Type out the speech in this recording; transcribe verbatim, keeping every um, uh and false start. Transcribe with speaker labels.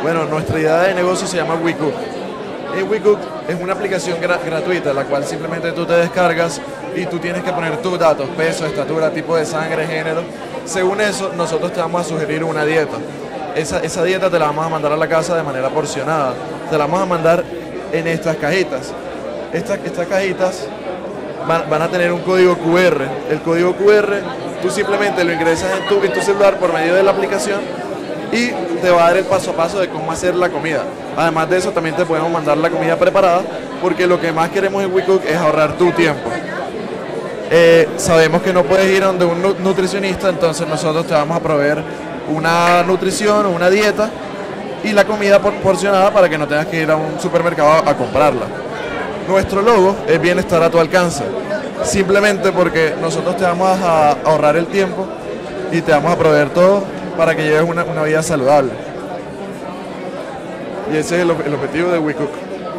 Speaker 1: Bueno, nuestra idea de negocio se llama WeCook. Y WeCook es una aplicación gra gratuita, la cual simplemente tú te descargas y tú tienes que poner tus datos, peso, estatura, tipo de sangre, género. Según eso, nosotros te vamos a sugerir una dieta. Esa, esa dieta te la vamos a mandar a la casa de manera porcionada. Te la vamos a mandar en estas cajitas. Estas, estas cajitas van, van a tener un código Q R. El código Q R tú simplemente lo ingresas en tu, en tu celular por medio de la aplicación y te va a dar el paso a paso de cómo hacer la comida. Además de eso, también te podemos mandar la comida preparada, porque lo que más queremos en WeCook es ahorrar tu tiempo. Eh, sabemos que no puedes ir a donde un nutricionista, entonces nosotros te vamos a proveer una nutrición o una dieta y la comida porcionada para que no tengas que ir a un supermercado a comprarla. Nuestro logo es bienestar a tu alcance, simplemente porque nosotros te vamos a ahorrar el tiempo y te vamos a proveer todo para que lleves una, una vida saludable. Y ese es el, el objetivo de WeCook.